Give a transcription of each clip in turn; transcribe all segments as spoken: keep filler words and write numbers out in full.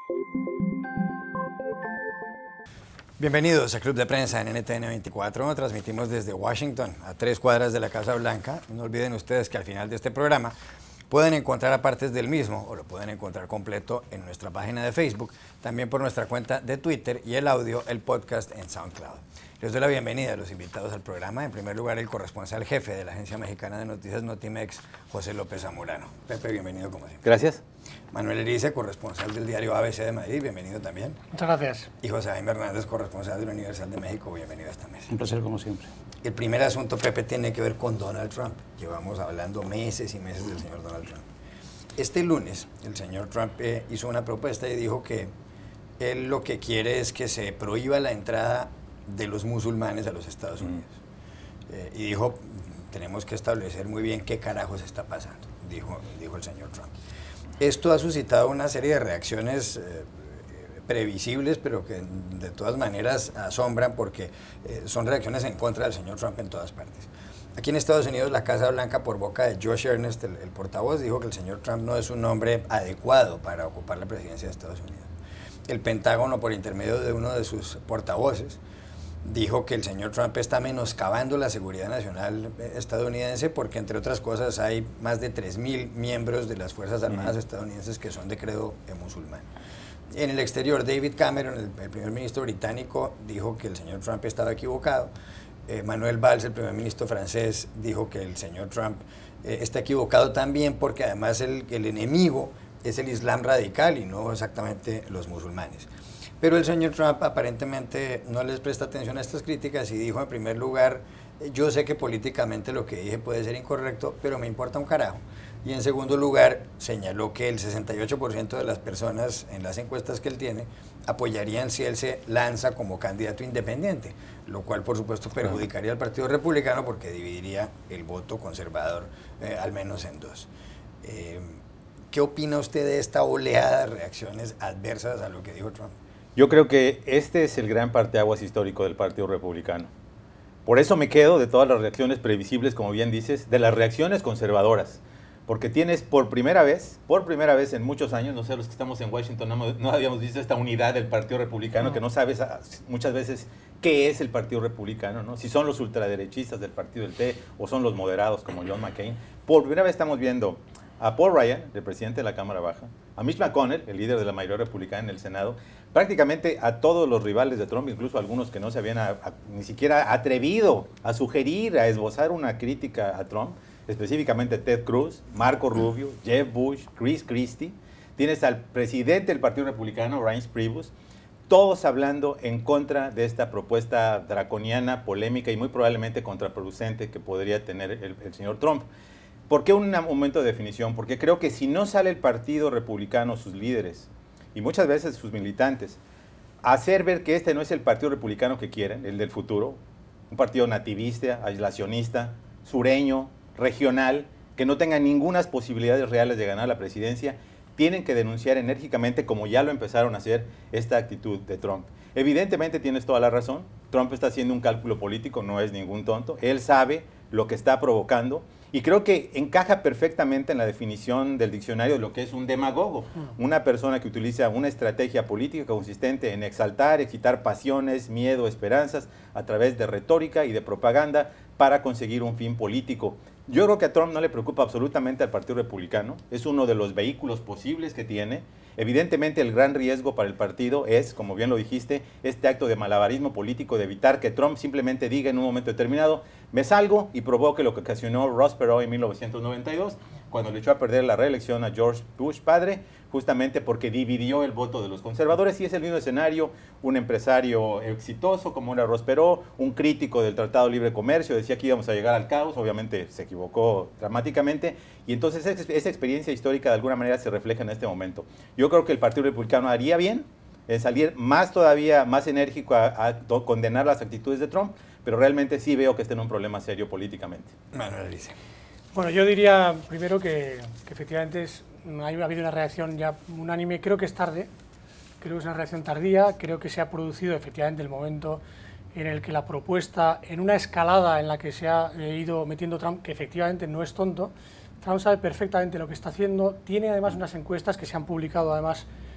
Bienvenidos a Club de Prensa en N T N veinticuatro. Transmitimos desde Washington, a tres cuadras de la Casa Blanca. No olviden ustedes que al final de este programa pueden encontrar a partes del mismo, o lo pueden encontrar completo en nuestra página de Facebook, también por nuestra cuenta de Twitter y el audio, el podcast en SoundCloud. Les doy la bienvenida a los invitados al programa. En primer lugar, el corresponsal jefe de la Agencia Mexicana de Noticias Notimex, José López Zamorano. Pepe, bienvenido como siempre. Gracias. Manuel Erice, corresponsal del diario A B C de Madrid, bienvenido también. Muchas gracias. Y José Jaime Hernández, corresponsal de la Universidad de México, bienvenido a esta mesa. Un placer como siempre. El primer asunto, Pepe, tiene que ver con Donald Trump. Llevamos hablando meses y meses del señor Donald Trump. Este lunes, el señor Trump eh, hizo una propuesta y dijo que él lo que quiere es que se prohíba la entrada de los musulmanes a los Estados Unidos. Mm. Eh, y dijo, tenemos que establecer muy bien qué carajos está pasando, dijo, dijo el señor Trump. Esto ha suscitado una serie de reacciones eh, previsibles, pero que de todas maneras asombran porque eh, son reacciones en contra del señor Trump en todas partes. Aquí en Estados Unidos, la Casa Blanca, por boca de Josh Earnest, el, el portavoz, dijo que el señor Trump no es un hombre adecuado para ocupar la presidencia de Estados Unidos. El Pentágono, por intermedio de uno de sus portavoces, dijo que el señor Trump está menoscabando la seguridad nacional estadounidense porque, entre otras cosas, hay más de tres mil miembros de las Fuerzas Armadas uh-huh. estadounidenses que son de credo musulmán. En el exterior, David Cameron, el, el primer ministro británico, dijo que el señor Trump estaba equivocado. Eh, Manuel Valls, el primer ministro francés, dijo que el señor Trump eh, está equivocado también porque además el, el enemigo es el Islam radical y no exactamente los musulmanes. Pero el señor Trump aparentemente no les presta atención a estas críticas y dijo en primer lugar, yo sé que políticamente lo que dije puede ser incorrecto, pero me importa un carajo. Y en segundo lugar, señaló que el sesenta y ocho por ciento de las personas en las encuestas que él tiene apoyarían si él se lanza como candidato independiente, lo cual por supuesto perjudicaría al Partido Republicano porque dividiría el voto conservador eh, al menos en dos. Eh, ¿Qué opina usted de esta oleada de reacciones adversas a lo que dijo Trump? Yo creo que este es el gran parteaguas histórico del Partido Republicano. Por eso me quedo de todas las reacciones previsibles, como bien dices, de las reacciones conservadoras. Porque tienes por primera vez, por primera vez en muchos años, no sé, los que estamos en Washington no, no habíamos visto esta unidad del Partido Republicano, no. que no sabes muchas veces qué es el Partido Republicano, ¿no? Si son los ultraderechistas del Partido del T o son los moderados como John McCain. Por primera vez estamos viendo a Paul Ryan, el presidente de la Cámara Baja, a Mitch McConnell, el líder de la mayoría republicana en el Senado, prácticamente a todos los rivales de Trump, incluso algunos que no se habían a, a, ni siquiera atrevido a sugerir, a esbozar una crítica a Trump, específicamente Ted Cruz, Marco Rubio, Jeb Bush, Chris Christie. Tienes al presidente del Partido Republicano, Reince Priebus, todos hablando en contra de esta propuesta draconiana, polémica y muy probablemente contraproducente que podría tener el, el señor Trump. ¿Por qué un momento de definición? Porque creo que si no sale el Partido Republicano, sus líderes, y muchas veces sus militantes, a hacer ver que este no es el Partido Republicano que quieren, el del futuro, un partido nativista, aislacionista, sureño, regional, que no tenga ninguna posibilidades reales de ganar la presidencia, tienen que denunciar enérgicamente, como ya lo empezaron a hacer, esta actitud de Trump. Evidentemente tienes toda la razón, Trump está haciendo un cálculo político, no es ningún tonto, él sabe lo que está provocando y creo que encaja perfectamente en la definición del diccionario de lo que es un demagogo, una persona que utiliza una estrategia política consistente en exaltar, excitar pasiones, miedo, esperanzas a través de retórica y de propaganda para conseguir un fin político. Yo creo que a Trump no le preocupa absolutamente al Partido Republicano, es uno de los vehículos posibles que tiene. Evidentemente el gran riesgo para el partido es, como bien lo dijiste, este acto de malabarismo político de evitar que Trump simplemente diga en un momento determinado, me salgo y provoque lo que ocasionó Ross Perot en mil novecientos noventa y dos, cuando le echó a perder la reelección a George Bush padre, justamente porque dividió el voto de los conservadores, y es el mismo escenario, un empresario exitoso como era Ross Perot, un crítico del Tratado de Libre Comercio, decía que íbamos a llegar al caos, obviamente se equivocó dramáticamente, y entonces esa experiencia histórica de alguna manera se refleja en este momento. Yo creo que el Partido Republicano haría bien en salir más todavía, más enérgico a, a condenar las actitudes de Trump, pero realmente sí veo que está en un problema serio políticamente. Manuel dice. Bueno, yo diría primero que, que efectivamente es, ha habido una reacción ya unánime, creo que es tarde, creo que es una reacción tardía, creo que se ha producido efectivamente el momento en el que la propuesta, en una escalada en la que se ha ido metiendo Trump, que efectivamente no es tonto, Trump sabe perfectamente lo que está haciendo, tiene además unas encuestas que se han publicado además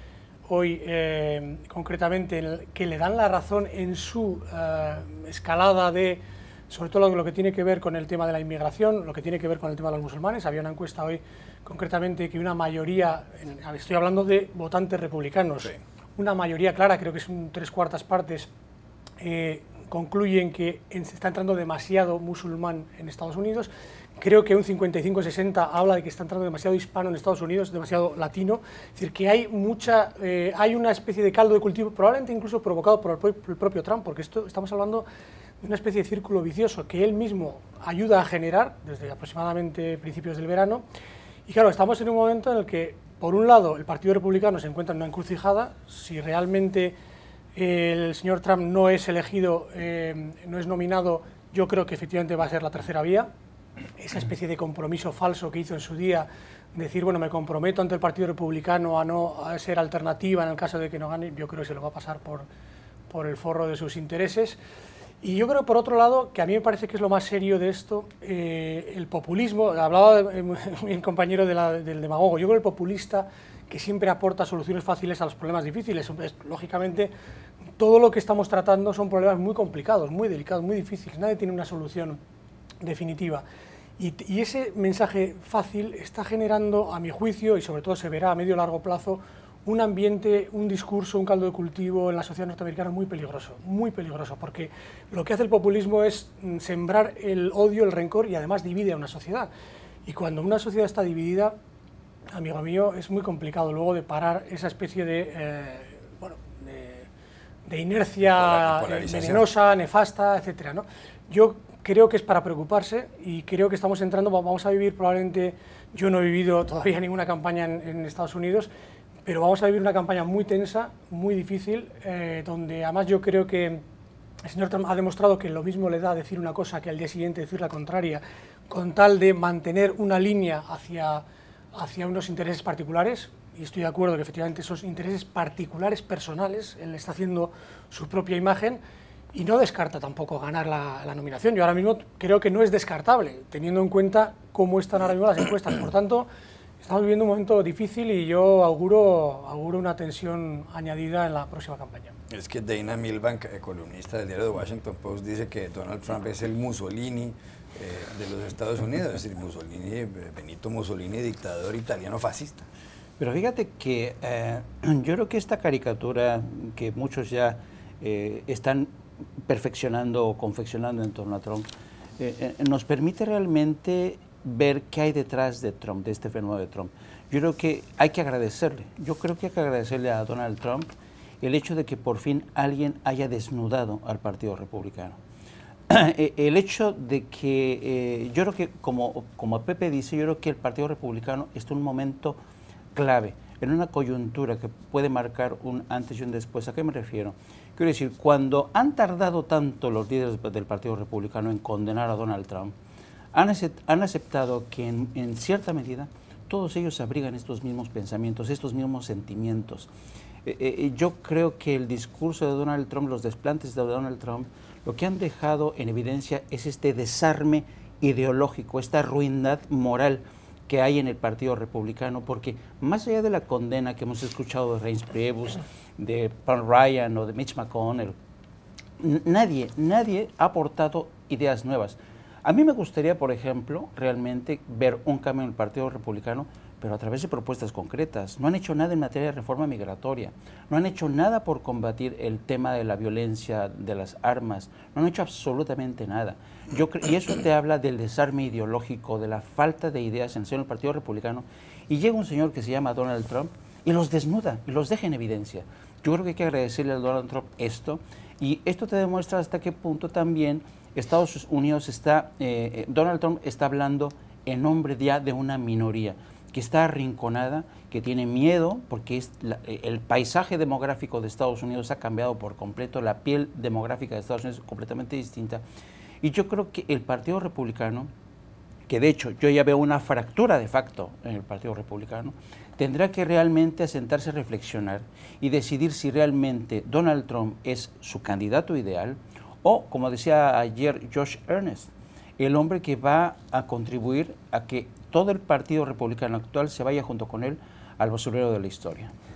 hoy eh, concretamente en el, que le dan la razón en su eh, escalada de, sobre todo lo que tiene que ver con el tema de la inmigración, lo que tiene que ver con el tema de los musulmanes. Había una encuesta hoy concretamente que una mayoría, estoy hablando de votantes republicanos, sí. una mayoría clara, creo que es un tres cuartas partes, eh, concluyen que en, se está entrando demasiado musulmán en Estados Unidos. Creo que un cincuenta y cinco sesenta habla de que está entrando demasiado hispano en Estados Unidos, demasiado latino. Es decir, que hay mucha, eh, hay una especie de caldo de cultivo, probablemente incluso provocado por el, por el propio Trump, porque esto estamos hablando de una especie de círculo vicioso que él mismo ayuda a generar desde aproximadamente principios del verano. Y claro, estamos en un momento en el que, por un lado, el Partido Republicano se encuentra en una encrucijada. Si realmente eh, el señor Trump no es elegido, eh, no es nominado, yo creo que efectivamente va a ser la tercera vía. Esa especie de compromiso falso que hizo en su día, decir, bueno, me comprometo ante el Partido Republicano a no a ser alternativa en el caso de que no gane, yo creo que se lo va a pasar por, por el forro de sus intereses. Y yo creo, por otro lado, que a mí me parece que es lo más serio de esto, eh, el populismo. Hablaba de, mi compañero de la, del demagogo. Yo creo el populista que siempre aporta soluciones fáciles a los problemas difíciles. Lógicamente, todo lo que estamos tratando son problemas muy complicados, muy delicados, muy difíciles. Nadie tiene una solución definitiva. Y, y ese mensaje fácil está generando, a mi juicio, y sobre todo se verá a medio y largo plazo, un ambiente, un discurso, un caldo de cultivo en la sociedad norteamericana muy peligroso, muy peligroso, porque lo que hace el populismo es sembrar el odio, el rencor y además divide a una sociedad. Y cuando una sociedad está dividida, amigo mío, es muy complicado luego de parar esa especie de, eh, bueno, de, de inercia venenosa, nefasta, etcétera, ¿no? Yo creo que es para preocuparse y creo que estamos entrando, vamos a vivir probablemente, yo no he vivido todavía ninguna campaña en, en Estados Unidos, pero vamos a vivir una campaña muy tensa, muy difícil, eh, donde además yo creo que el señor Trump ha demostrado que lo mismo le da decir una cosa que al día siguiente decir la contraria, con tal de mantener una línea hacia, hacia unos intereses particulares, y estoy de acuerdo que efectivamente esos intereses particulares, personales, él está haciendo su propia imagen, y no descarta tampoco ganar la, la nominación. Yo ahora mismo creo que no es descartable, teniendo en cuenta cómo están ahora mismo las encuestas. Por tanto, estamos viviendo un momento difícil y yo auguro, auguro una tensión añadida en la próxima campaña. Es que Dana Milbank, columnista del diario The Washington Post, dice que Donald Trump es el Mussolini eh, de los Estados Unidos, es decir, Mussolini, Benito Mussolini, dictador italiano fascista. Pero fíjate que eh, yo creo que esta caricatura que muchos ya eh, están perfeccionando o confeccionando en torno a Trump, eh, eh, nos permite realmente ver qué hay detrás de Trump, de este fenómeno de Trump. Yo creo que hay que agradecerle, yo creo que hay que agradecerle a Donald Trump el hecho de que por fin alguien haya desnudado al Partido Republicano. El hecho de que, eh, yo creo que, como, como Pepe dice, yo creo que el Partido Republicano está en un momento clave, en una coyuntura que puede marcar un antes y un después. ¿A qué me refiero? Quiero decir, cuando han tardado tanto los líderes del Partido Republicano en condenar a Donald Trump, han, acept, han aceptado que en, en cierta medida todos ellos abrigan estos mismos pensamientos, estos mismos sentimientos. Eh, eh, yo creo que el discurso de Donald Trump, los desplantes de Donald Trump, lo que han dejado en evidencia es este desarme ideológico, esta ruindad moral que hay en el Partido Republicano, porque más allá de la condena que hemos escuchado de Reince Priebus, de Paul Ryan o de Mitch McConnell, nadie, nadie ha aportado ideas nuevas. A mí me gustaría, por ejemplo, realmente ver un cambio en el Partido Republicano, pero a través de propuestas concretas. No han hecho nada en materia de reforma migratoria, no han hecho nada por combatir el tema de la violencia, de las armas, no han hecho absolutamente nada. Yo y eso te habla del desarme ideológico, de la falta de ideas en el seno del Partido Republicano, y llega un señor que se llama Donald Trump y los desnuda, y los deja en evidencia. Yo creo que hay que agradecerle a Donald Trump esto, y esto te demuestra hasta qué punto también Estados Unidos está, eh, Donald Trump está hablando en nombre ya de una minoría que está arrinconada, que tiene miedo, porque es la, el paisaje demográfico de Estados Unidos ha cambiado por completo, la piel demográfica de Estados Unidos es completamente distinta. Y yo creo que el Partido Republicano, que de hecho yo ya veo una fractura de facto en el Partido Republicano, tendrá que realmente sentarse a reflexionar y decidir si realmente Donald Trump es su candidato ideal o, como decía ayer Josh Earnest, el hombre que va a contribuir a que todo el Partido Republicano actual se vaya junto con él al basurero de la historia.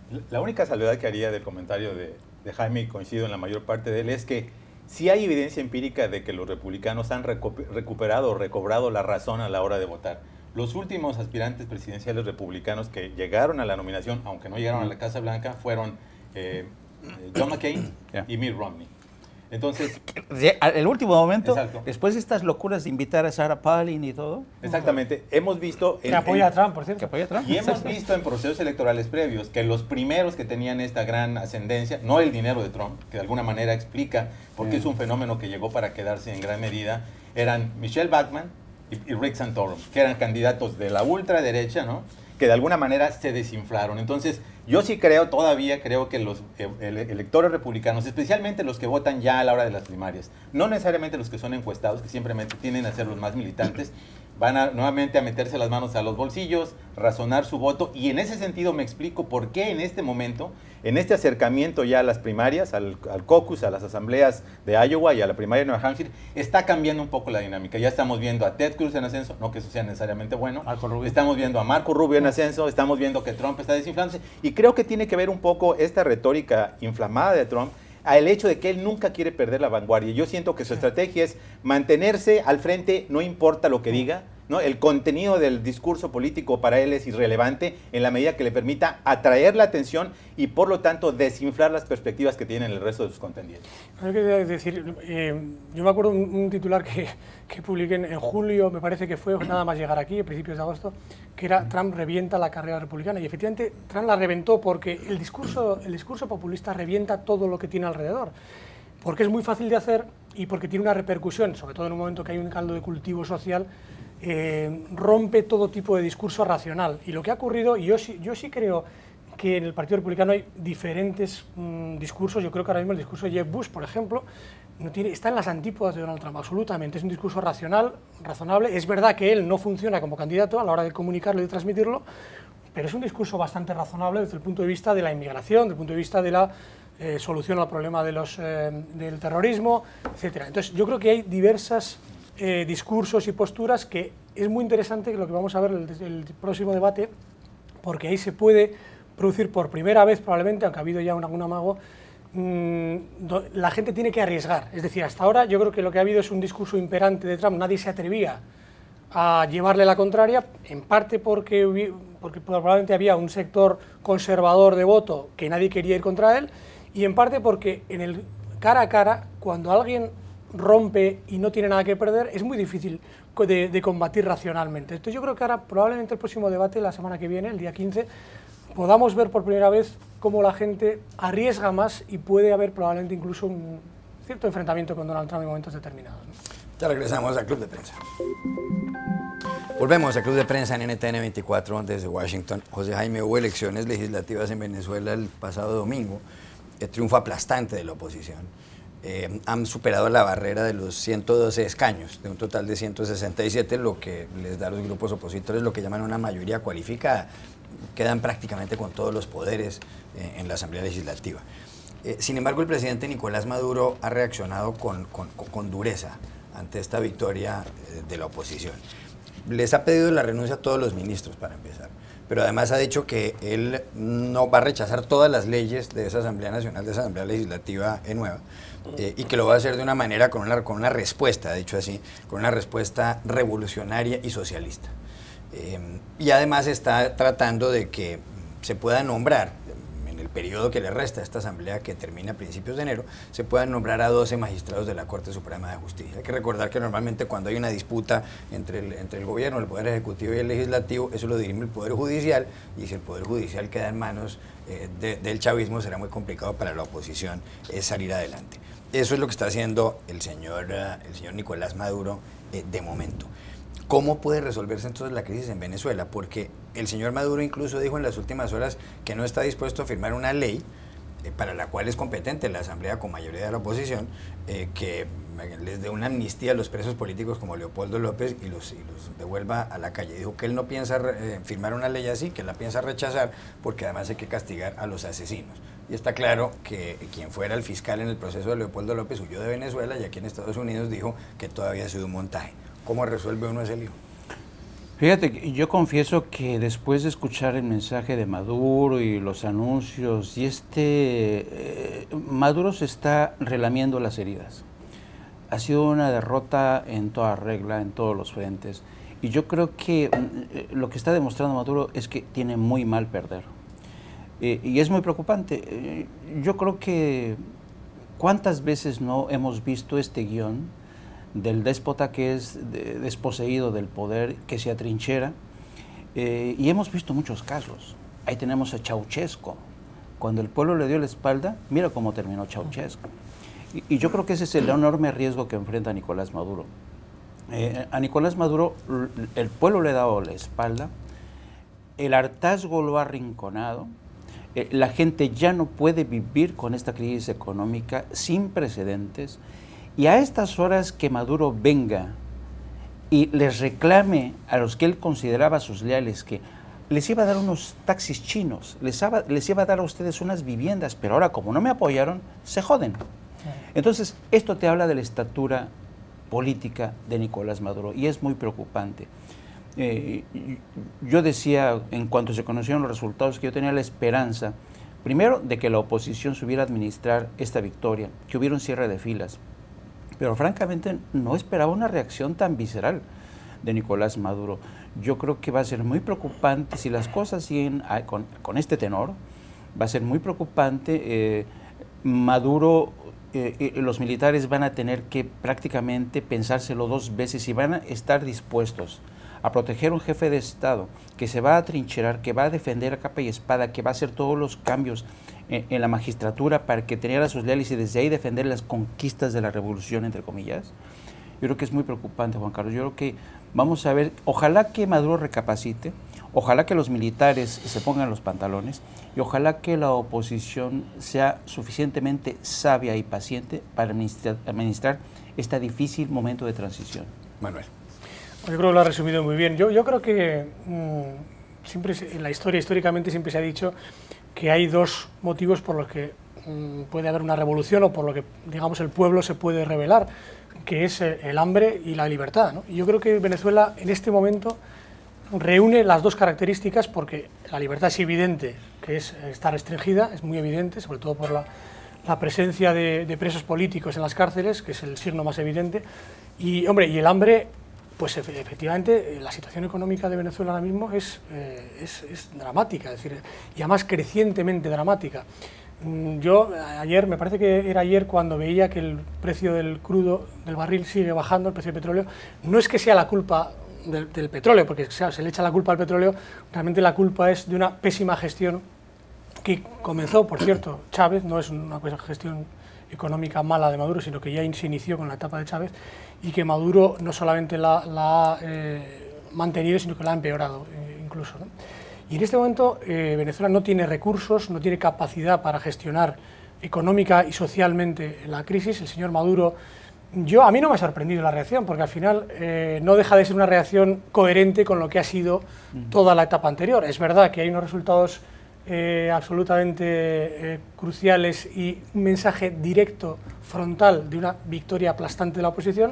La única salvedad que haría del comentario de, de Jaime, y coincido en la mayor parte de él, es que sí hay evidencia empírica de que los republicanos han recu recuperado o recobrado la razón a la hora de votar. Los últimos aspirantes presidenciales republicanos que llegaron a la nominación, aunque no llegaron a la Casa Blanca, fueron eh, John McCain yeah. y Mitt Romney. Entonces, el último momento, exacto. después de estas locuras de invitar a Sarah Palin y todo. Exactamente. Hemos visto... Que en, apoya a Trump, por cierto. Que apoya a Trump. Y hemos visto en procesos electorales previos que los primeros que tenían esta gran ascendencia, no el dinero de Trump, que de alguna manera explica por qué es un fenómeno que llegó para quedarse en gran medida, eran Michelle Bachmann y, y Rick Santorum, que eran candidatos de la ultraderecha, ¿no?, que de alguna manera se desinflaron. Entonces, yo sí creo, todavía creo que los electores republicanos, especialmente los que votan ya a la hora de las primarias, no necesariamente los que son encuestados, que simplemente tienden a ser los más militantes, van a, nuevamente a meterse las manos a los bolsillos, razonar su voto, y en ese sentido me explico por qué en este momento, en este acercamiento ya a las primarias, al, al caucus, a las asambleas de Iowa y a la primaria de New Hampshire, está cambiando un poco la dinámica. Ya estamos viendo a Ted Cruz en ascenso, no que eso sea necesariamente bueno, Marco Rubio. Estamos viendo a Marco Rubio en ascenso, estamos viendo que Trump está desinflándose, y creo que tiene que ver un poco esta retórica inflamada de Trump al hecho de que él nunca quiere perder la vanguardia. Yo siento que su estrategia es mantenerse al frente, no importa lo que diga, ¿no? El contenido del discurso político para él es irrelevante en la medida que le permita atraer la atención y por lo tanto desinflar las perspectivas que tienen el resto de sus contendientes. Hay que decir, eh, yo me acuerdo un, un titular que, que publiqué en, en julio, me parece que fue nada más llegar aquí, a principios de agosto, que era Trump revienta la carrera republicana, y efectivamente Trump la reventó porque el discurso, el discurso populista revienta todo lo que tiene alrededor, porque es muy fácil de hacer y porque tiene una repercusión, sobre todo en un momento que hay un caldo de cultivo social. Eh, rompe todo tipo de discurso racional, y lo que ha ocurrido, y yo sí, yo sí creo que en el Partido Republicano hay diferentes mmm, discursos. Yo creo que ahora mismo el discurso de Jeb Bush, por ejemplo, no tiene, está en las antípodas de Donald Trump, absolutamente. Es un discurso racional, razonable. Es verdad que él no funciona como candidato a la hora de comunicarlo y de transmitirlo, pero es un discurso bastante razonable desde el punto de vista de la inmigración, desde el punto de vista de la eh, solución al problema de los, eh, del terrorismo, etcétera. Entonces, yo creo que hay diversas Eh, discursos y posturas que es muy interesante, que lo que vamos a ver el, el próximo debate, porque ahí se puede producir por primera vez probablemente, aunque ha habido ya un, algún amago, mmm, do, la gente tiene que arriesgar. Es decir, hasta ahora yo creo que lo que ha habido es un discurso imperante de Trump, nadie se atrevía a llevarle la contraria, en parte porque, porque probablemente había un sector conservador de voto que nadie quería ir contra él, y en parte porque en el cara a cara, cuando alguien rompe y no tiene nada que perder, es muy difícil de, de combatir racionalmente. Entonces yo creo que ahora probablemente el próximo debate, la semana que viene, el día quince, podamos ver por primera vez cómo la gente arriesga más y puede haber probablemente incluso un cierto enfrentamiento con Donald Trump en momentos determinados, ¿no? Ya regresamos al Club de Prensa. Volvemos al Club de Prensa en N T N veinticuatro desde Washington. José Jaime, hubo elecciones legislativas en Venezuela el pasado domingo, el triunfo aplastante de la oposición. Eh, han superado la barrera de los ciento doce escaños, de un total de ciento sesenta y siete, lo que les da a los grupos opositores lo que llaman una mayoría cualificada. Quedan prácticamente con todos los poderes eh, en la Asamblea Legislativa. Eh, sin embargo, el presidente Nicolás Maduro ha reaccionado con, con, con dureza ante esta victoria eh, de la oposición. Les ha pedido la renuncia a todos los ministros, para empezar, pero además ha dicho que él no va a rechazar todas las leyes de esa Asamblea Nacional, de esa Asamblea Legislativa nueva, eh, y que lo va a hacer de una manera, con una, con una respuesta, ha dicho así, con una respuesta revolucionaria y socialista. Eh, y además está tratando de que se pueda nombrar, en el periodo que le resta a esta Asamblea, que termina a principios de enero, se puedan nombrar a doce magistrados de la Corte Suprema de Justicia. Hay que recordar que normalmente cuando hay una disputa entre el, entre el gobierno, el Poder Ejecutivo y el Legislativo, eso lo dirime el Poder Judicial, y si el Poder Judicial queda en manos eh, de, del chavismo, será muy complicado para la oposición eh, salir adelante. Eso es lo que está haciendo el señor, uh, el señor Nicolás Maduro eh, de momento. ¿Cómo puede resolverse entonces la crisis en Venezuela? Porque el señor Maduro incluso dijo en las últimas horas que no está dispuesto a firmar una ley eh, para la cual es competente la Asamblea con mayoría de la oposición, eh, que les dé una amnistía a los presos políticos como Leopoldo López y los, y los devuelva a la calle. Dijo que él no piensa eh, firmar una ley así, que la piensa rechazar, porque además hay que castigar a los asesinos. Y está claro que quien fuera el fiscal en el proceso de Leopoldo López huyó de Venezuela y aquí en Estados Unidos dijo que todavía ha sido un montaje. ¿Cómo resuelve uno ese lío? Fíjate, yo confieso que después de escuchar el mensaje de Maduro y los anuncios, y este, eh, Maduro se está relamiendo las heridas. Ha sido una derrota en toda regla, en todos los frentes. Y yo creo que eh, lo que está demostrando Maduro es que tiene muy mal perder. Eh, y es muy preocupante. Eh, yo creo que cuántas veces no hemos visto este guión del déspota que es de, desposeído del poder, que se atrinchera, eh, y hemos visto muchos casos. Ahí tenemos a Ceausescu. Cuando el pueblo le dio la espalda, mira cómo terminó Ceausescu. Y, y yo creo que ese es el enorme riesgo que enfrenta Nicolás Maduro. Eh, a Nicolás Maduro el pueblo le ha dado la espalda, el hartazgo lo ha arrinconado, eh, la gente ya no puede vivir con esta crisis económica sin precedentes. Y a estas horas que Maduro venga y les reclame a los que él consideraba sus leales que les iba a dar unos taxis chinos, les iba, les iba a dar a ustedes unas viviendas, pero ahora como no me apoyaron, se joden. Entonces, esto te habla de la estatura política de Nicolás Maduro y es muy preocupante. Eh, yo decía, en cuanto se conocieron los resultados, que yo tenía la esperanza, primero, de que la oposición supiera administrar esta victoria, que hubiera un cierre de filas. Pero francamente no esperaba una reacción tan visceral de Nicolás Maduro. Yo creo que va a ser muy preocupante si las cosas siguen a, con, con este tenor. Va a ser muy preocupante. Eh, Maduro, eh, eh, los militares van a tener que prácticamente pensárselo dos veces y van a estar dispuestos a proteger a un jefe de Estado que se va a atrincherar, que va a defender a capa y espada, que va a hacer todos los cambios en, en la magistratura para que tener a sus leales y desde ahí defender las conquistas de la revolución, entre comillas. Yo creo que es muy preocupante, Juan Carlos. Yo creo que vamos a ver, ojalá que Maduro recapacite, ojalá que los militares se pongan los pantalones y ojalá que la oposición sea suficientemente sabia y paciente para administrar, administrar este difícil momento de transición. Manuel. Yo creo que lo ha resumido muy bien. Yo, yo creo que mmm, siempre en la historia, históricamente siempre se ha dicho que hay dos motivos por los que mmm, puede haber una revolución o por lo que, digamos, el pueblo se puede rebelar, que es el hambre y la libertad, ¿no? Y yo creo que Venezuela en este momento reúne las dos características porque la libertad es evidente, que es, está restringida, es muy evidente, sobre todo por la, la presencia de, de presos políticos en las cárceles, que es el signo más evidente, y, hombre, y el hambre. Pues efectivamente la situación económica de Venezuela ahora mismo es, eh, es, es dramática, es decir, y además crecientemente dramática. Yo ayer, me parece que era ayer cuando veía que el precio del crudo, del barril sigue bajando, el precio del petróleo, no es que sea la culpa del, del petróleo, porque o sea, se le echa la culpa al petróleo, realmente la culpa es de una pésima gestión que comenzó, por cierto, Chávez, no es una gestión económica mala de Maduro, sino que ya se inició con la etapa de Chávez, y que Maduro no solamente la, la ha eh, mantenido, sino que la ha empeorado eh, incluso, ¿no? Y en este momento eh, Venezuela no tiene recursos, no tiene capacidad para gestionar económica y socialmente la crisis. El señor Maduro, yo, a mí no me ha sorprendido la reacción, porque al final eh, no deja de ser una reacción coherente con lo que ha sido toda la etapa anterior. Es verdad que hay unos resultados eh, absolutamente eh, cruciales y un mensaje directo, frontal, de una victoria aplastante de la oposición.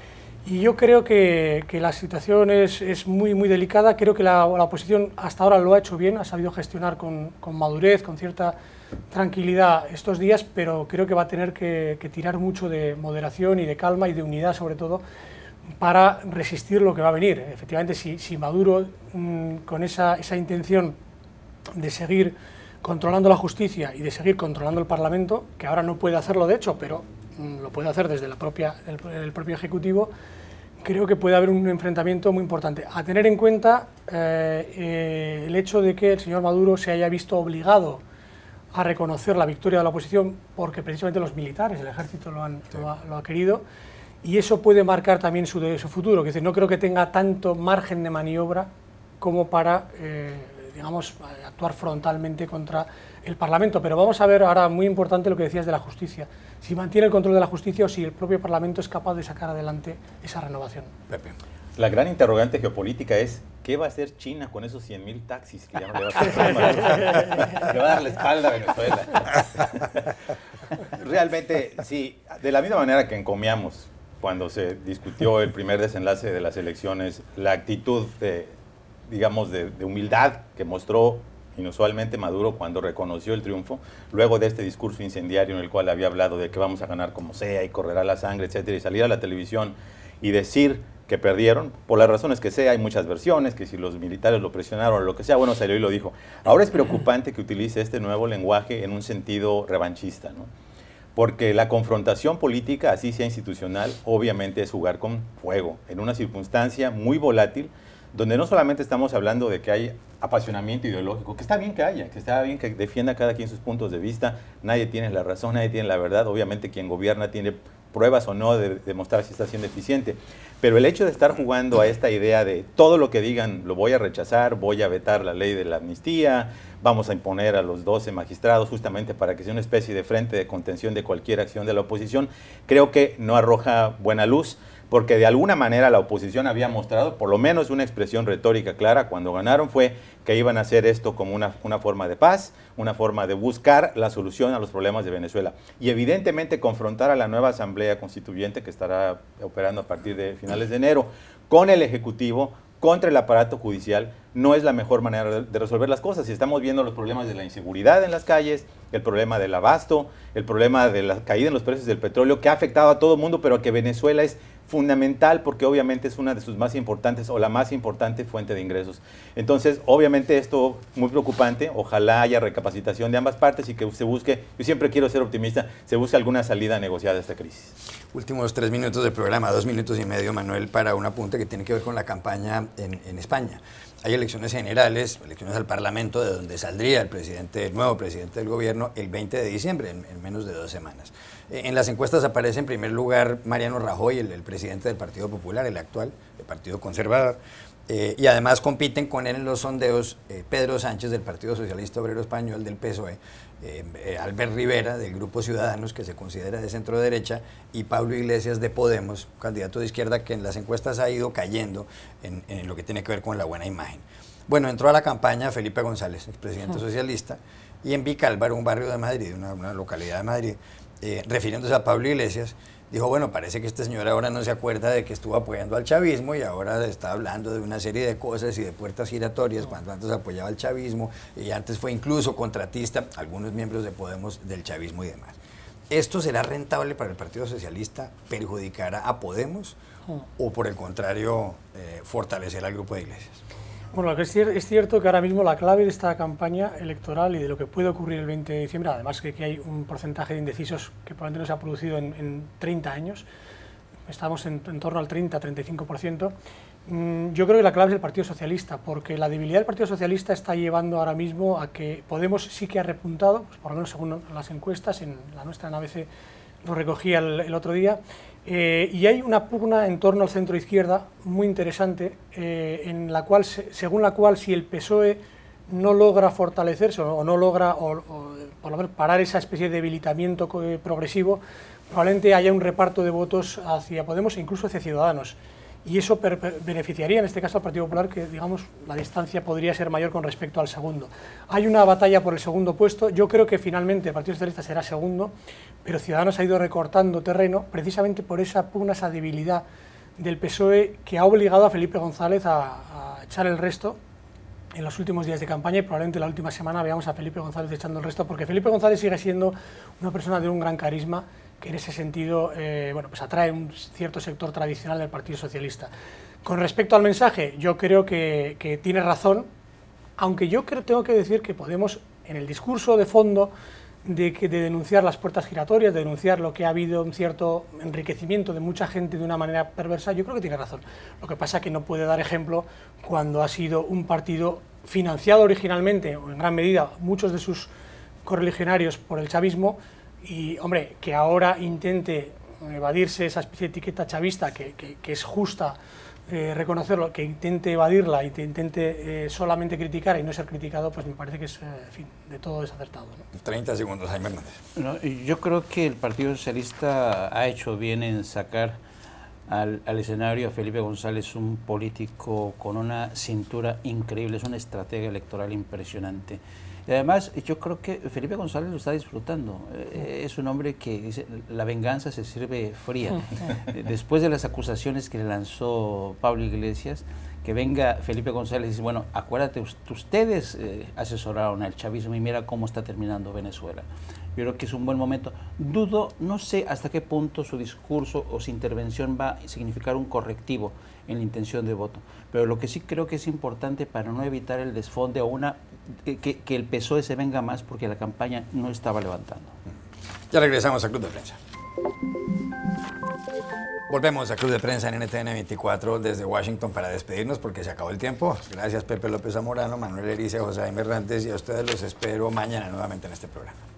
Y yo creo que, que la situación es, es muy, muy delicada. Creo que la, la oposición hasta ahora lo ha hecho bien, ha sabido gestionar con, con madurez, con cierta tranquilidad estos días, pero creo que va a tener que, que tirar mucho de moderación y de calma y de unidad, sobre todo, para resistir lo que va a venir. Efectivamente, si, si Maduro, mmm, con esa, esa intención de seguir controlando la justicia y de seguir controlando el Parlamento, que ahora no puede hacerlo de hecho, pero lo puede hacer desde la propia, el, el propio Ejecutivo, creo que puede haber un enfrentamiento muy importante. A tener en cuenta eh, eh, el hecho de que el señor Maduro se haya visto obligado a reconocer la victoria de la oposición porque precisamente los militares, el ejército lo, han, sí. lo, ha, lo ha querido, y eso puede marcar también su, de, su futuro. Es decir, no creo que tenga tanto margen de maniobra como para eh, digamos, actuar frontalmente contra el Parlamento. Pero vamos a ver ahora, muy importante lo que decías de la justicia, si mantiene el control de la justicia o si el propio Parlamento es capaz de sacar adelante esa renovación. Pepe. La gran interrogante geopolítica es, ¿qué va a hacer China con esos cien mil taxis que ya no le va a hacer? Le va a dar la espalda a Venezuela. Realmente, sí, de la misma manera que encomiamos cuando se discutió el primer desenlace de las elecciones, la actitud de, digamos, de, de humildad que mostró inusualmente Maduro cuando reconoció el triunfo, luego de este discurso incendiario en el cual había hablado de que vamos a ganar como sea y correrá la sangre, etcétera, y salir a la televisión y decir que perdieron, por las razones que sea, hay muchas versiones, que si los militares lo presionaron o lo que sea, bueno, salió y lo dijo. Ahora es preocupante que utilice este nuevo lenguaje en un sentido revanchista, ¿no? Porque la confrontación política, así sea institucional, obviamente es jugar con fuego, en una circunstancia muy volátil, donde no solamente estamos hablando de que hay apasionamiento ideológico, que está bien que haya, que está bien que defienda cada quien sus puntos de vista, nadie tiene la razón, nadie tiene la verdad, obviamente quien gobierna tiene pruebas o no de demostrar si está siendo eficiente, pero el hecho de estar jugando a esta idea de todo lo que digan lo voy a rechazar, voy a vetar la ley de la amnistía, vamos a imponer a los doce magistrados justamente para que sea una especie de frente de contención de cualquier acción de la oposición, creo que no arroja buena luz, porque de alguna manera la oposición había mostrado, por lo menos una expresión retórica clara cuando ganaron, fue que iban a hacer esto como una, una forma de paz, una forma de buscar la solución a los problemas de Venezuela. Y evidentemente confrontar a la nueva Asamblea Constituyente que estará operando a partir de finales de enero con el Ejecutivo, contra el aparato judicial, no es la mejor manera de resolver las cosas. Si estamos viendo los problemas de la inseguridad en las calles, el problema del abasto, el problema de la caída en los precios del petróleo, que ha afectado a todo el mundo, pero que Venezuela es fundamental porque obviamente es una de sus más importantes o la más importante fuente de ingresos. Entonces, obviamente esto muy preocupante, ojalá haya recapacitación de ambas partes y que se busque, yo siempre quiero ser optimista, se busque alguna salida negociada a esta crisis. Últimos tres minutos del programa, dos minutos y medio, Manuel, para un apunte que tiene que ver con la campaña en, en España. Hay elecciones generales, elecciones al Parlamento, de donde saldría el presidente, el nuevo presidente del gobierno, el veinte de diciembre, en, en menos de dos semanas. En las encuestas aparece en primer lugar Mariano Rajoy, el, el presidente del Partido Popular, el actual, el Partido Conservador, eh, y además compiten con él en los sondeos eh, Pedro Sánchez del Partido Socialista Obrero Español, del P S O E, eh, eh, Albert Rivera del Grupo Ciudadanos, que se considera de centro derecha, y Pablo Iglesias de Podemos, candidato de izquierda, que en las encuestas ha ido cayendo en, en lo que tiene que ver con la buena imagen. Bueno, entró a la campaña Felipe González, expresidente socialista, y en Vicálvaro, un barrio de Madrid, una, una localidad de Madrid, Eh, refiriéndose a Pablo Iglesias, dijo, bueno, parece que este señor ahora no se acuerda de que estuvo apoyando al chavismo y ahora está hablando de una serie de cosas y de puertas giratorias cuando antes apoyaba al chavismo y antes fue incluso contratista, algunos miembros de Podemos, del chavismo y demás. ¿Esto será rentable para el Partido Socialista? ¿Perjudicará a Podemos? ¿O por el contrario, eh, fortalecerá al grupo de Iglesias? Bueno, lo que es, es cierto que ahora mismo la clave de esta campaña electoral y de lo que puede ocurrir el veinte de diciembre, además que aquí hay un porcentaje de indecisos que probablemente no se ha producido en, en treinta años, estamos en, en torno al treinta a treinta y cinco por ciento, mmm, yo creo que la clave es el Partido Socialista, porque la debilidad del Partido Socialista está llevando ahora mismo a que Podemos sí que ha repuntado, pues por lo menos según las encuestas, en la nuestra en A B C lo recogía el, el otro día, Eh, y hay una pugna en torno al centro-izquierda muy interesante, eh, en la cual, se, según la cual si el P S O E no logra fortalecerse o no, o no logra o, o, por lo menos parar esa especie de debilitamiento progresivo, probablemente haya un reparto de votos hacia Podemos e incluso hacia Ciudadanos. Y eso per, per, beneficiaría en este caso al Partido Popular, que digamos la distancia podría ser mayor con respecto al segundo. Hay una batalla por el segundo puesto, yo creo que finalmente el Partido Socialista será segundo, pero Ciudadanos ha ido recortando terreno precisamente por esa pugna, esa debilidad del P S O E que ha obligado a Felipe González a, a echar el resto en los últimos días de campaña, y probablemente la última semana veamos a Felipe González echando el resto, porque Felipe González sigue siendo una persona de un gran carisma, que en ese sentido eh, bueno, pues atrae un cierto sector tradicional del Partido Socialista. Con respecto al mensaje, yo creo que, que tiene razón, aunque yo creo, tengo que decir que Podemos, en el discurso de fondo de, que, de denunciar las puertas giratorias, de denunciar lo que ha habido un cierto enriquecimiento de mucha gente de una manera perversa, yo creo que tiene razón. Lo que pasa es que no puede dar ejemplo cuando ha sido un partido financiado originalmente, o en gran medida, muchos de sus correligionarios por el chavismo, y, hombre, que ahora intente evadirse esa especie de etiqueta chavista, que, que, que es justa eh, reconocerlo, que intente evadirla y que intente eh, solamente criticar y no ser criticado, pues me parece que es, eh, en fin, de todo desacertado, ¿no? treinta segundos, Jaime Hernández. No, yo creo que el Partido Socialista ha hecho bien en sacar al, al escenario a Felipe González, un político con una cintura increíble, es una estratega electoral impresionante. Y además, yo creo que Felipe González lo está disfrutando. Eh, es un hombre que dice, la venganza se sirve fría. Después de las acusaciones que le lanzó Pablo Iglesias, que venga Felipe González y dice, bueno, acuérdate, ustedes eh, asesoraron al chavismo y mira cómo está terminando Venezuela. Yo creo que es un buen momento. Dudo, no sé hasta qué punto su discurso o su intervención va a significar un correctivo en la intención de voto. Pero lo que sí creo que es importante para no evitar el desfonde o una que, que el P S O E se venga más porque la campaña no estaba levantando. Ya regresamos a Club de Prensa. Volvemos a Club de Prensa en N T N veinticuatro desde Washington para despedirnos porque se acabó el tiempo. Gracias Pepe López Zamorano, Manuel Erice, José Jaime Hernández y a ustedes los espero mañana nuevamente en este programa.